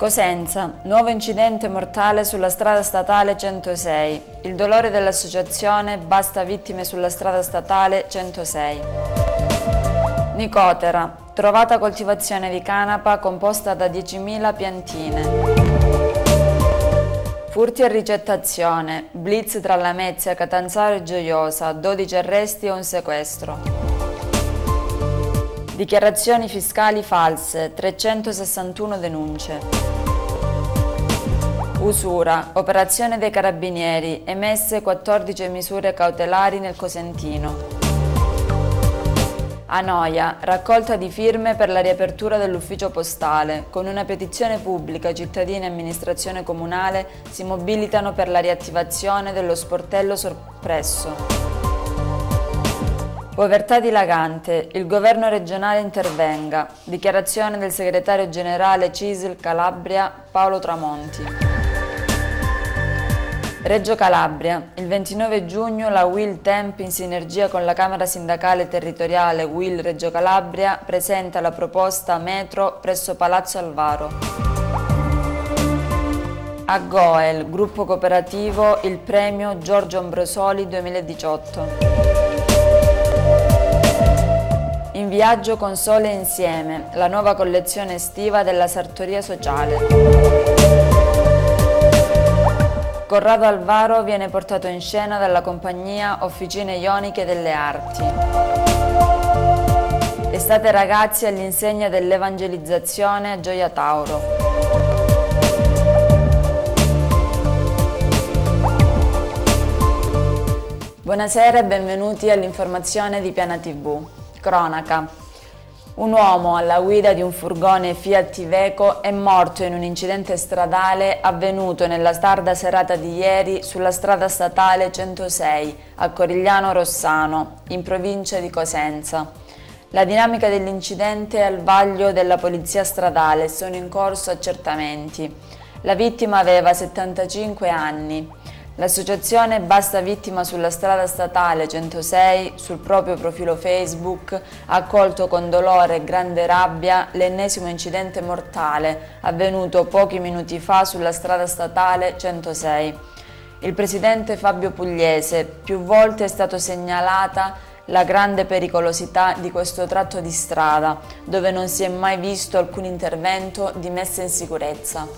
Cosenza, nuovo incidente mortale sulla strada statale 106. Il dolore dell'associazione Basta Vittime sulla strada statale 106. Nicotera, trovata coltivazione di canapa composta da 10.000 piantine. Furti e ricettazione, blitz tra Lamezia, Catanzaro e Gioiosa, 12 arresti e un sequestro. Dichiarazioni fiscali false, 361 denunce. Usura, operazione dei carabinieri, emesse 14 misure cautelari nel Cosentino. A Noia, raccolta di firme per la riapertura dell'ufficio postale. Con una petizione pubblica, cittadini e amministrazione comunale si mobilitano per la riattivazione dello sportello soppresso. Povertà dilagante, il governo regionale intervenga. Dichiarazione del segretario generale CISL Calabria Paolo Tramonti. Reggio Calabria, il 29 giugno la UIL Temp in sinergia con la Camera Sindacale Territoriale UIL Reggio Calabria presenta la proposta metro presso Palazzo Alvaro. A Goel, gruppo cooperativo, il premio Giorgio Ambrosoli 2018. In viaggio con Sole Insieme, la nuova collezione estiva della Sartoria Sociale. Corrado Alvaro viene portato in scena dalla compagnia Officine Ioniche delle Arti. Estate ragazzi all'insegna dell'evangelizzazione a Gioia Tauro. Buonasera e benvenuti all'informazione di Piana TV. Cronaca. Un uomo alla guida di un furgone Fiat Iveco è morto in un incidente stradale avvenuto nella tarda serata di ieri sulla strada statale 106 a Corigliano Rossano, in provincia di Cosenza. La dinamica dell'incidente è al vaglio della polizia stradale e sono in corso accertamenti. La vittima aveva 75 anni. L'associazione Basta Vittima sulla strada statale 106 sul proprio profilo Facebook ha accolto con dolore e grande rabbia l'ennesimo incidente mortale avvenuto pochi minuti fa sulla strada statale 106. Il presidente Fabio Pugliese: più volte è stato segnalata la grande pericolosità di questo tratto di strada, dove non si è mai visto alcun intervento di messa in sicurezza.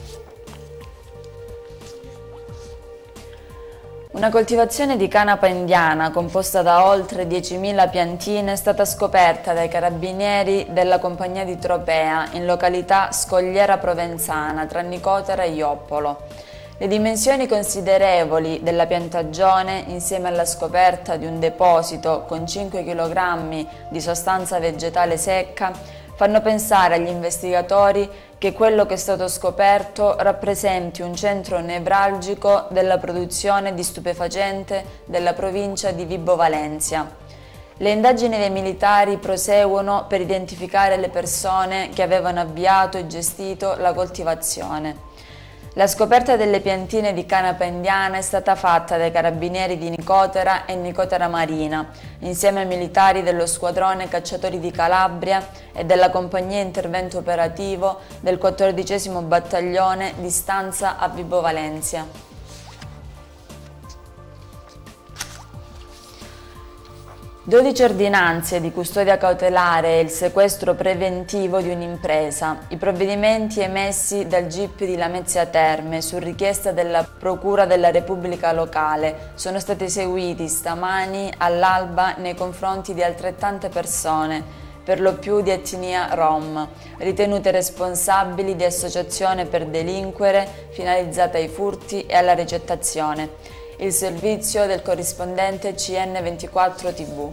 Una coltivazione di canapa indiana composta da oltre 10.000 piantine è stata scoperta dai carabinieri della compagnia di Tropea in località Scogliera Provenzana tra Nicotera e Ioppolo. Le dimensioni considerevoli della piantagione, insieme alla scoperta di un deposito con 5 kg di sostanza vegetale secca, fanno pensare agli investigatori che quello che è stato scoperto rappresenti un centro nevralgico della produzione di stupefacente della provincia di Vibo Valentia. Le indagini dei militari proseguono per identificare le persone che avevano avviato e gestito la coltivazione. La scoperta delle piantine di canapa indiana è stata fatta dai carabinieri di Nicotera e Nicotera Marina, insieme ai militari dello squadrone cacciatori di Calabria e della compagnia intervento operativo del 14° battaglione di stanza a Vibo Valentia. 12 ordinanze di custodia cautelare e il sequestro preventivo di un'impresa. I provvedimenti emessi dal GIP di Lamezia Terme su richiesta della Procura della Repubblica locale sono stati eseguiti stamani all'alba nei confronti di altrettante persone, per lo più di etnia rom, ritenute responsabili di associazione per delinquere finalizzata ai furti e alla ricettazione. Il servizio del corrispondente CN24 TV.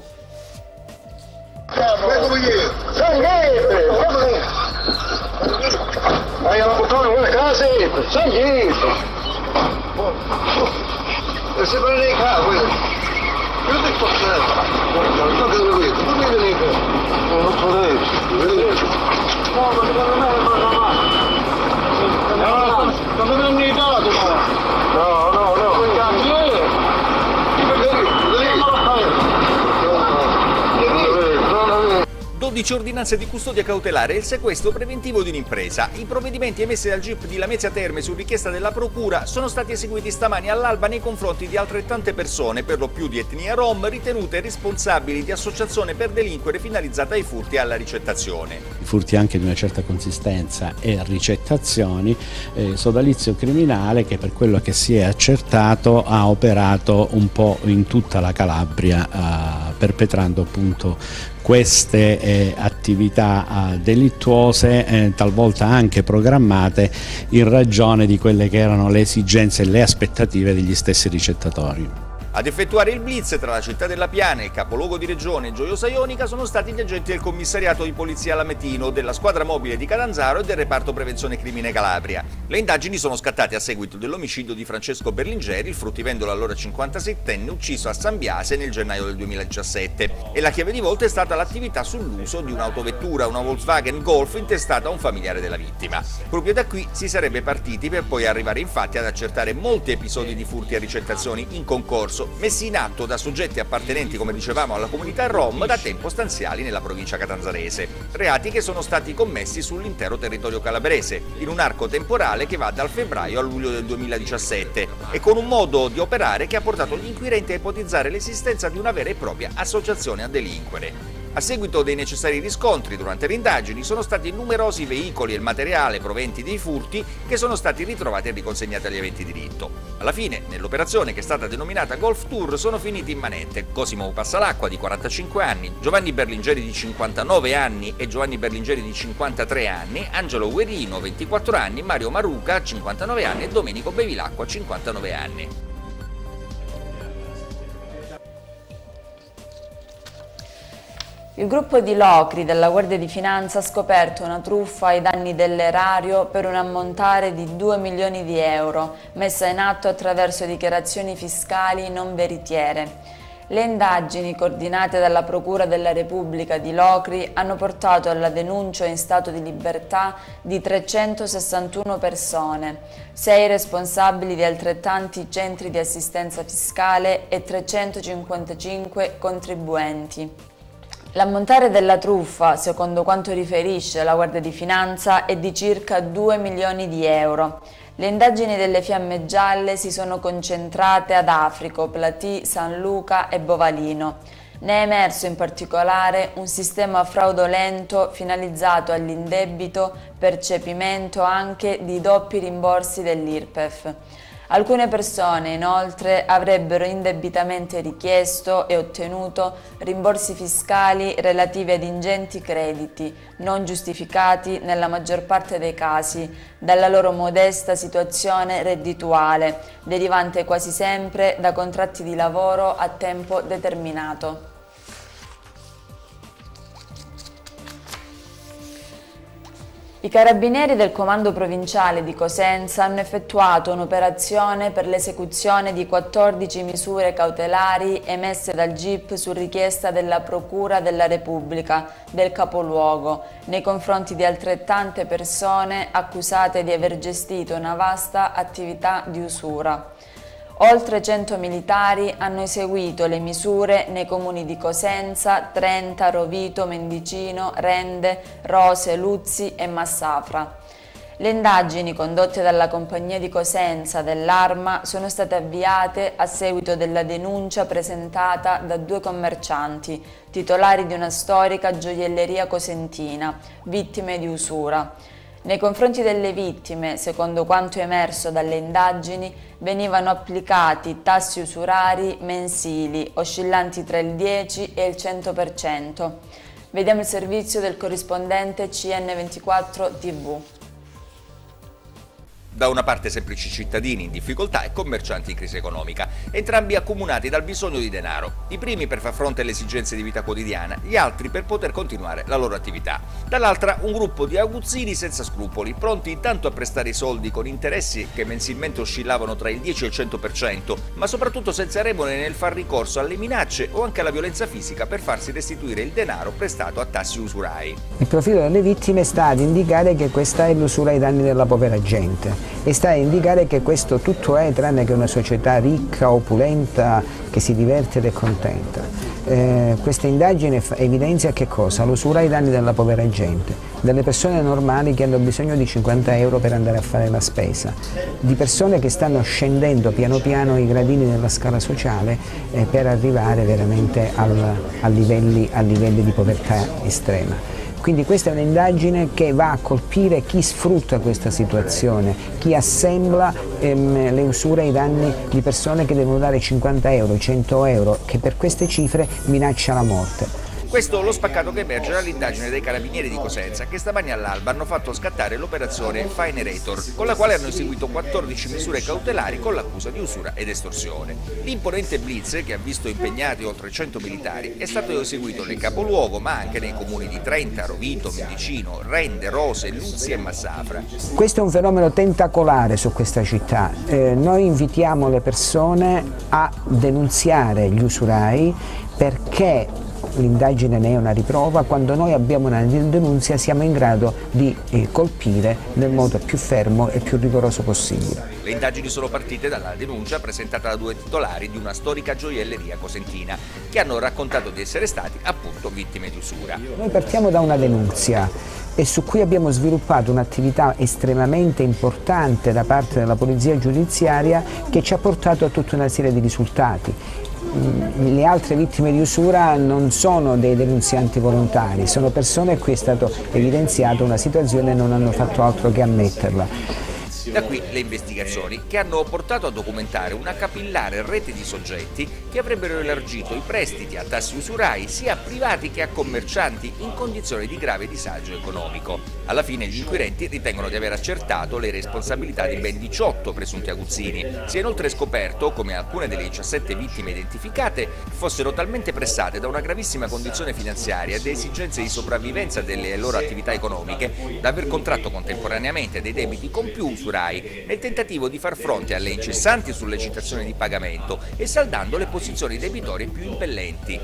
12 ordinanze di custodia cautelare e il sequestro preventivo di un'impresa. I provvedimenti emessi dal GIP di Lamezia Terme su richiesta della procura sono stati eseguiti stamani all'alba nei confronti di altrettante persone, per lo più di etnia rom, ritenute responsabili di associazione per delinquere finalizzata ai furti e alla ricettazione. I furti anche di una certa consistenza e ricettazioni, sodalizio criminale che per quello che si è accertato ha operato un po' in tutta la Calabria, perpetrando appunto queste attività delittuose, talvolta anche programmate in ragione di quelle che erano le esigenze e le aspettative degli stessi ricettatori. Ad effettuare il blitz tra la città della Piana e il capoluogo di regione e Gioiosa Ionica sono stati gli agenti del commissariato di polizia Lametino, della squadra mobile di Catanzaro e del reparto prevenzione crimine Calabria. Le indagini sono scattate a seguito dell'omicidio di Francesco Berlingeri, il fruttivendolo allora 57enne ucciso a San Biase nel gennaio del 2017, e la chiave di volta è stata l'attività sull'uso di un'autovettura, una Volkswagen Golf, intestata a un familiare della vittima. Proprio da qui si sarebbe partiti per poi arrivare infatti ad accertare molti episodi di furti e ricettazioni in concorso, messi in atto da soggetti appartenenti, come dicevamo, alla comunità rom da tempo stanziali nella provincia catanzarese. Reati che sono stati commessi sull'intero territorio calabrese, in un arco temporale che va dal febbraio al luglio del 2017 e con un modo di operare che ha portato gli inquirenti a ipotizzare l'esistenza di una vera e propria associazione a delinquere. A seguito dei necessari riscontri durante le indagini sono stati numerosi veicoli e il materiale proventi dei furti che sono stati ritrovati e riconsegnati agli aventi diritto. Alla fine, nell'operazione che è stata denominata Golf Tour, sono finiti in manette Cosimo Passalacqua di 45 anni, Giovanni Berlingeri di 59 anni e Giovanni Berlingeri di 53 anni, Angelo Guerino 24 anni, Mario Maruca 59 anni e Domenico Bevilacqua 59 anni. Il gruppo di Locri della Guardia di Finanza ha scoperto una truffa ai danni dell'erario per un ammontare di 2 milioni di euro, messa in atto attraverso dichiarazioni fiscali non veritiere. Le indagini coordinate dalla Procura della Repubblica di Locri hanno portato alla denuncia in stato di libertà di 361 persone, 6 responsabili di altrettanti centri di assistenza fiscale e 355 contribuenti. L'ammontare della truffa, secondo quanto riferisce la Guardia di Finanza, è di circa 2 milioni di euro. Le indagini delle Fiamme Gialle si sono concentrate ad Africo, Platì, San Luca e Bovalino. Ne è emerso in particolare un sistema fraudolento finalizzato all'indebito percepimento anche di doppi rimborsi dell'IRPEF. Alcune persone, inoltre, avrebbero indebitamente richiesto e ottenuto rimborsi fiscali relativi ad ingenti crediti, non giustificati nella maggior parte dei casi, dalla loro modesta situazione reddituale, derivante quasi sempre da contratti di lavoro a tempo determinato. I carabinieri del Comando Provinciale di Cosenza hanno effettuato un'operazione per l'esecuzione di 14 misure cautelari emesse dal GIP su richiesta della Procura della Repubblica del capoluogo nei confronti di altrettante persone accusate di aver gestito una vasta attività di usura. Oltre 100 militari hanno eseguito le misure nei comuni di Cosenza, Trenta, Rovito, Mendicino, Rende, Rose, Luzzi e Massafra. Le indagini condotte dalla compagnia di Cosenza dell'Arma sono state avviate a seguito della denuncia presentata da 2 commercianti, titolari di una storica gioielleria cosentina, vittime di usura. Nei confronti delle vittime, secondo quanto emerso dalle indagini, venivano applicati tassi usurari mensili oscillanti tra il 10 e il 100%. Vediamo il servizio del corrispondente CN24 TV. Da una parte semplici cittadini in difficoltà e commercianti in crisi economica, entrambi accomunati dal bisogno di denaro, i primi per far fronte alle esigenze di vita quotidiana, gli altri per poter continuare la loro attività. Dall'altra un gruppo di aguzzini senza scrupoli, pronti intanto a prestare i soldi con interessi che mensilmente oscillavano tra il 10 e il 100%, ma soprattutto senza remore nel far ricorso alle minacce o anche alla violenza fisica per farsi restituire il denaro prestato a tassi usurai. Il profilo delle vittime sta ad indicare che questa è l'usura ai danni della povera gente. e sta a indicare che questo tutto è tranne che una società ricca, opulenta, che si diverte ed è contenta. Questa indagine evidenzia che cosa? L'usura ai danni della povera gente, delle persone normali che hanno bisogno di 50 euro per andare a fare la spesa, di persone che stanno scendendo piano piano i gradini della scala sociale per arrivare veramente a livelli di povertà estrema. Quindi questa è un'indagine che va a colpire chi sfrutta questa situazione, chi assembla le usure ai danni di persone che devono dare 50 euro, 100 euro, che per queste cifre minaccia la morte. Questo è lo spaccato che emerge dall'indagine dei carabinieri di Cosenza, che stamani all'alba hanno fatto scattare l'operazione Finerator, con la quale hanno eseguito 14 misure cautelari con l'accusa di usura ed estorsione. L'imponente blitz, che ha visto impegnati oltre 100 militari, è stato eseguito nel capoluogo, ma anche nei comuni di Trenta, Rovito, Mendicino, Rende, Rose, Luzzi e Massafra. Questo è un fenomeno tentacolare su questa città. Noi invitiamo le persone a denunziare gli usurai, perché l'indagine ne è una riprova. Quando noi abbiamo una denunzia siamo in grado di colpire nel modo più fermo e più rigoroso possibile. Le indagini sono partite dalla denuncia presentata da 2 titolari di una storica gioielleria cosentina, che hanno raccontato di essere stati appunto vittime di usura. Noi partiamo da una denunzia e su cui abbiamo sviluppato un'attività estremamente importante da parte della polizia giudiziaria, che ci ha portato a tutta una serie di risultati. Le altre vittime di usura non sono dei denunzianti volontari, sono persone a cui è stato evidenziata una situazione e non hanno fatto altro che ammetterla. Da qui le investigazioni, che hanno portato a documentare una capillare rete di soggetti che avrebbero elargito i prestiti a tassi usurai sia a privati che a commercianti in condizioni di grave disagio economico. Alla fine gli inquirenti ritengono di aver accertato le responsabilità di ben 18 presunti aguzzini. Si è inoltre scoperto come alcune delle 17 vittime identificate fossero talmente pressate da una gravissima condizione finanziaria e da esigenze di sopravvivenza delle loro attività economiche da aver contratto contemporaneamente dei debiti con più usurai, nel tentativo di far fronte alle incessanti sollecitazioni di pagamento e saldando le posizioni debitorie più impellenti.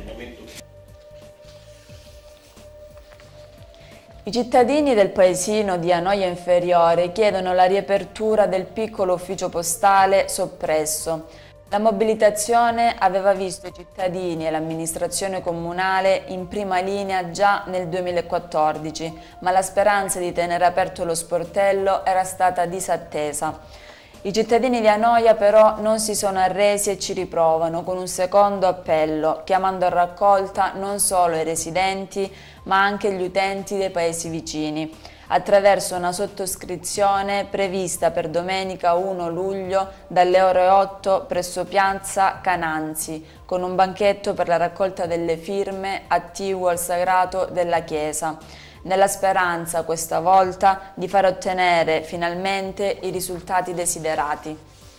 I cittadini del paesino di Anoia Inferiore chiedono la riapertura del piccolo ufficio postale soppresso. La mobilitazione aveva visto i cittadini e l'amministrazione comunale in prima linea già nel 2014, ma la speranza di tenere aperto lo sportello era stata disattesa. I cittadini di Anoia però non si sono arresi e ci riprovano con un secondo appello, chiamando a raccolta non solo i residenti ma anche gli utenti dei paesi vicini, attraverso una sottoscrizione prevista per domenica 1 luglio dalle ore 8 presso Piazza Cananzi, con un banchetto per la raccolta delle firme attiguo al sagrato della Chiesa, nella speranza questa volta di far ottenere finalmente i risultati desiderati.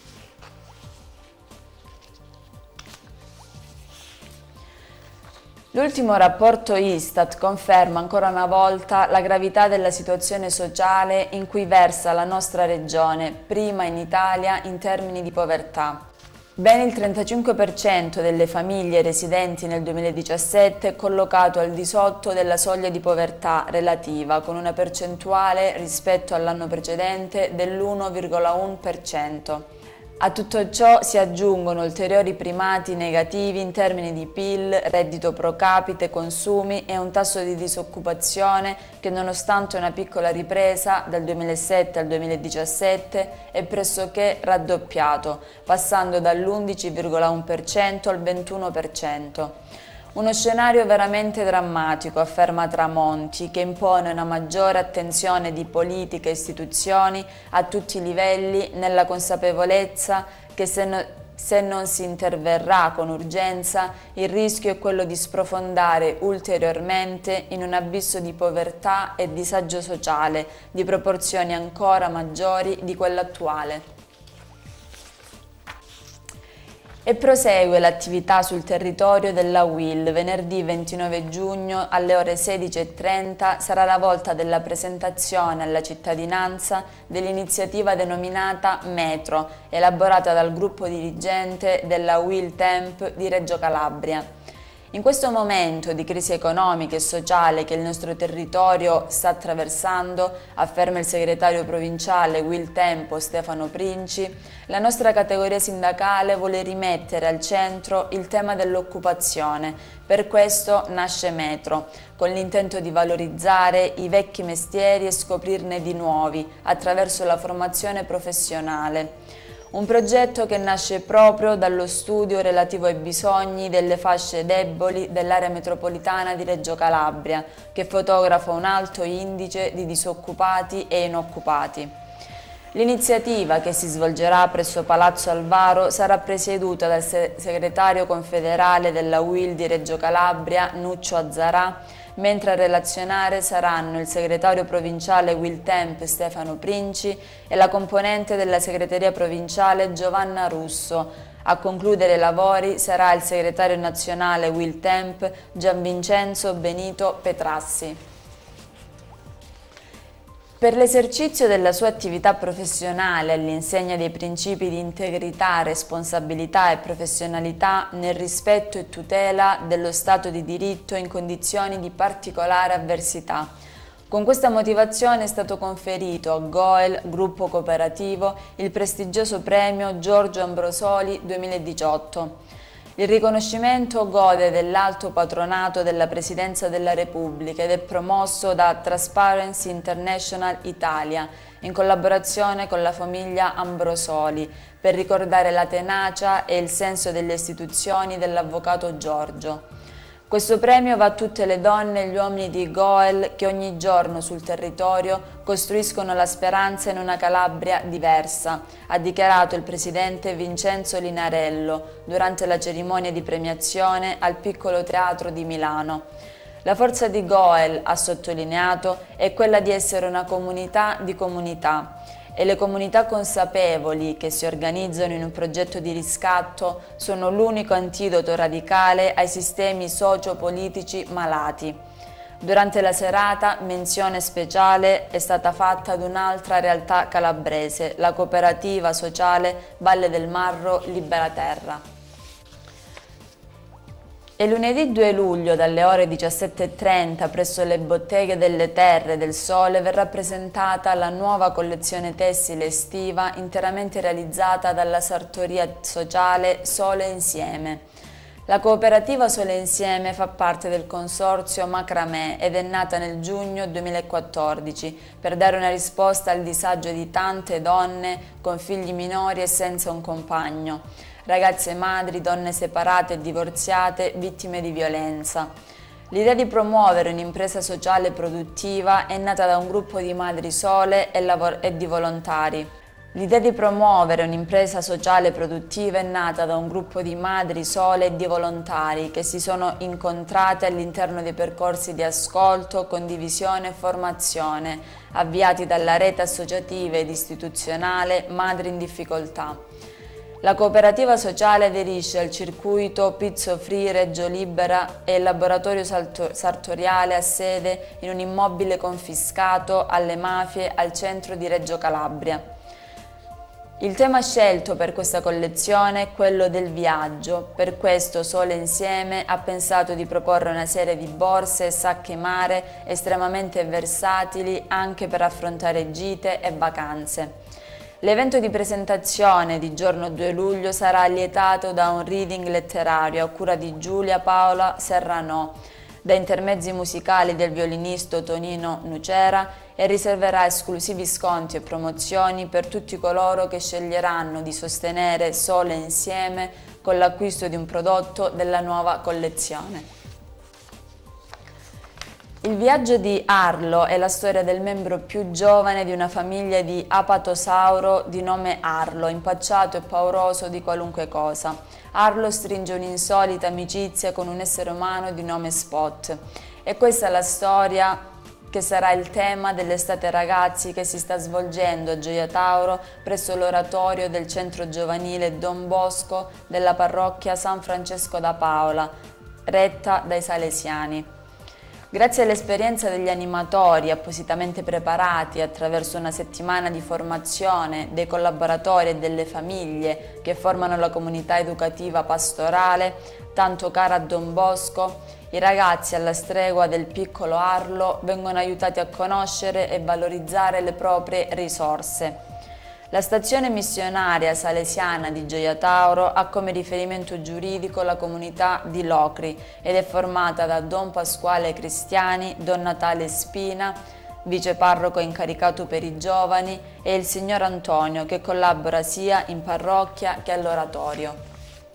L'ultimo rapporto Istat conferma ancora una volta la gravità della situazione sociale in cui versa la nostra regione, prima in Italia in termini di povertà. Ben il 35% delle famiglie residenti nel 2017 è collocato al di sotto della soglia di povertà relativa, con una percentuale rispetto all'anno precedente dell'1,1%. A tutto ciò si aggiungono ulteriori primati negativi in termini di PIL, reddito pro capite, consumi e un tasso di disoccupazione che, nonostante una piccola ripresa dal 2007 al 2017, è pressoché raddoppiato, passando dall'11,1% al 21%. Uno scenario veramente drammatico, afferma Tramonti, che impone una maggiore attenzione di politica e istituzioni a tutti i livelli, nella consapevolezza che se non si interverrà con urgenza, il rischio è quello di sprofondare ulteriormente in un abisso di povertà e disagio sociale di proporzioni ancora maggiori di quello attuale. E prosegue l'attività sul territorio della UIL. Venerdì 29 giugno alle ore 16:30 sarà la volta della presentazione alla cittadinanza dell'iniziativa denominata Metro, elaborata dal gruppo dirigente della UIL Temp di Reggio Calabria. In questo momento di crisi economica e sociale che il nostro territorio sta attraversando, afferma il segretario provinciale Will Tempo Stefano Princi, la nostra categoria sindacale vuole rimettere al centro il tema dell'occupazione. Per questo nasce Metro, con l'intento di valorizzare i vecchi mestieri e scoprirne di nuovi attraverso la formazione professionale. Un progetto che nasce proprio dallo studio relativo ai bisogni delle fasce deboli dell'area metropolitana di Reggio Calabria, che fotografa un alto indice di disoccupati e inoccupati. L'iniziativa, che si svolgerà presso Palazzo Alvaro, sarà presieduta dal segretario confederale della UIL di Reggio Calabria, Nuccio Azzarà, mentre a relazionare saranno il segretario provinciale Will Temp Stefano Princi e la componente della segreteria provinciale Giovanna Russo. A concludere i lavori sarà il segretario nazionale Will Temp Gianvincenzo Benito Petrassi. Per l'esercizio della sua attività professionale all'insegna dei principi di integrità, responsabilità e professionalità nel rispetto e tutela dello Stato di diritto in condizioni di particolare avversità. Con questa motivazione è stato conferito a GOEL, gruppo cooperativo, il prestigioso premio Giorgio Ambrosoli 2018. Il riconoscimento gode dell'alto patronato della Presidenza della Repubblica ed è promosso da Transparency International Italia in collaborazione con la famiglia Ambrosoli per ricordare la tenacia e il senso delle istituzioni dell'avvocato Giorgio. Questo premio va a tutte le donne e gli uomini di GOEL che ogni giorno sul territorio costruiscono la speranza in una Calabria diversa, ha dichiarato il presidente Vincenzo Linarello durante la cerimonia di premiazione al Piccolo Teatro di Milano. La forza di GOEL, ha sottolineato, è quella di essere una comunità di comunità. E le comunità consapevoli che si organizzano in un progetto di riscatto sono l'unico antidoto radicale ai sistemi socio-politici malati. Durante la serata, menzione speciale è stata fatta ad un'altra realtà calabrese, la cooperativa sociale Valle del Marro Libera Terra. E lunedì 2 luglio dalle ore 17:30 presso le Botteghe delle Terre del Sole verrà presentata la nuova collezione tessile estiva interamente realizzata dalla sartoria sociale Sole Insieme. La cooperativa Sole Insieme fa parte del consorzio Macramè ed è nata nel giugno 2014 per dare una risposta al disagio di tante donne con figli minori e senza un compagno. Ragazze madri, donne separate e divorziate, vittime di violenza. L'idea di promuovere un'impresa sociale produttiva è nata da un gruppo di madri sole e di volontari. L'idea di promuovere un'impresa sociale produttiva è nata da un gruppo di madri sole e di volontari che si sono incontrate all'interno dei percorsi di ascolto, condivisione e formazione avviati dalla rete associativa ed istituzionale Madri in Difficoltà. La cooperativa sociale aderisce al circuito Pizzo Free Reggio Libera e il laboratorio sartoriale ha sede in un immobile confiscato alle mafie al centro di Reggio Calabria. Il tema scelto per questa collezione è quello del viaggio, per questo Sole Insieme ha pensato di proporre una serie di borse e sacche mare estremamente versatili anche per affrontare gite e vacanze. L'evento di presentazione di giorno 2 luglio sarà allietato da un reading letterario a cura di Giulia Paola Serranò, da intermezzi musicali del violinista Tonino Nucera e riserverà esclusivi sconti e promozioni per tutti coloro che sceglieranno di sostenere Sole Insieme con l'acquisto di un prodotto della nuova collezione. Il viaggio di Arlo è la storia del membro più giovane di una famiglia di apatosauro di nome Arlo, impacciato e pauroso di qualunque cosa. Arlo stringe un'insolita amicizia con un essere umano di nome Spot. E questa è la storia che sarà il tema dell'Estate Ragazzi che si sta svolgendo a Gioia Tauro presso l'oratorio del centro giovanile Don Bosco della parrocchia San Francesco da Paola, retta dai salesiani. Grazie all'esperienza degli animatori appositamente preparati attraverso una settimana di formazione, dei collaboratori e delle famiglie che formano la comunità educativa pastorale, tanto cara a Don Bosco, i ragazzi alla stregua del piccolo Arlo vengono aiutati a conoscere e valorizzare le proprie risorse. La stazione missionaria salesiana di Gioia Tauro ha come riferimento giuridico la comunità di Locri ed è formata da Don Pasquale Cristiani, Don Natale Spina, viceparroco incaricato per i giovani, e il signor Antonio, che collabora sia in parrocchia che all'oratorio.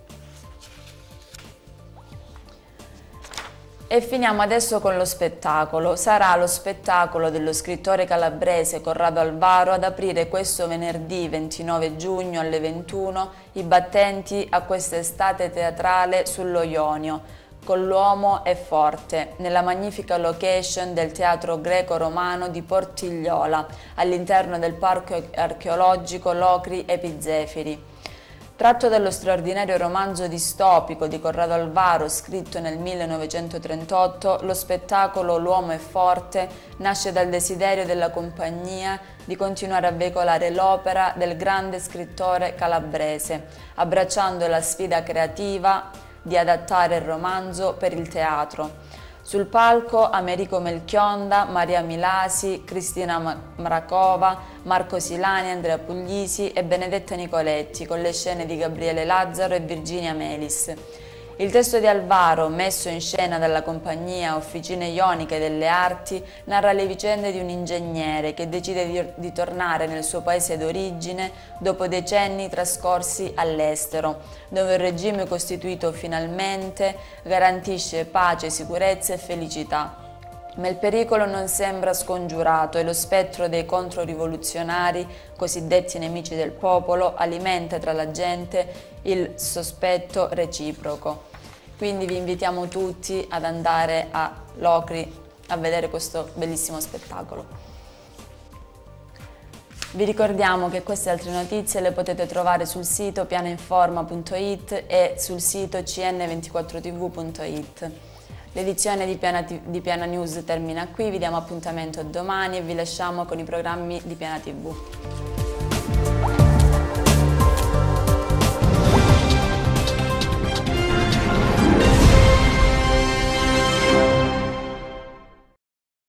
E finiamo adesso con lo spettacolo. Sarà lo spettacolo dello scrittore calabrese Corrado Alvaro ad aprire questo venerdì 29 giugno alle 21 i battenti a quest'estate teatrale sullo Ionio, con l'uomo è forte, nella magnifica location del Teatro Greco-Romano di Portigliola, all'interno del Parco Archeologico Locri Epizefiri. Tratto dallo straordinario romanzo distopico di Corrado Alvaro scritto nel 1938, lo spettacolo L'uomo è forte nasce dal desiderio della compagnia di continuare a veicolare l'opera del grande scrittore calabrese, abbracciando la sfida creativa di adattare il romanzo per il teatro. Sul palco Americo Melchionda, Maria Milasi, Cristina Mracova, Marco Silani, Andrea Puglisi e Benedetta Nicoletti, con le scene di Gabriele Lazzaro e Virginia Melis. Il testo di Alvaro, messo in scena dalla compagnia Officine Ioniche delle Arti, narra le vicende di un ingegnere che decide di tornare nel suo paese d'origine dopo decenni trascorsi all'estero, dove il regime costituito finalmente garantisce pace, sicurezza e felicità. Ma il pericolo non sembra scongiurato e lo spettro dei controrivoluzionari, cosiddetti nemici del popolo, alimenta tra la gente il sospetto reciproco. Quindi vi invitiamo tutti ad andare a Locri a vedere questo bellissimo spettacolo. Vi ricordiamo che queste e altre notizie le potete trovare sul sito pianainforma.it e sul sito cn24tv.it. L'edizione di Piana News termina qui, vi diamo appuntamento domani e vi lasciamo con i programmi di Piana TV.